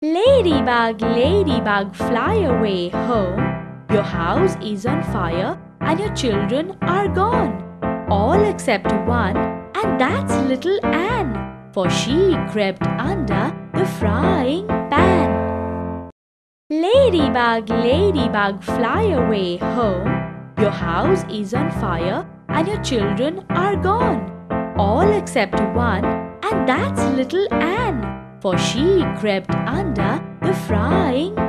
Ladybug, ladybug, fly away home. Your house is on fire and your children are gone. All except one, and that's little Anne, for she crept under the frying pan. Ladybug, ladybug, fly away home. Your house is on fire and your children are gone. All except one, and that's little Anne, for she crept under the frying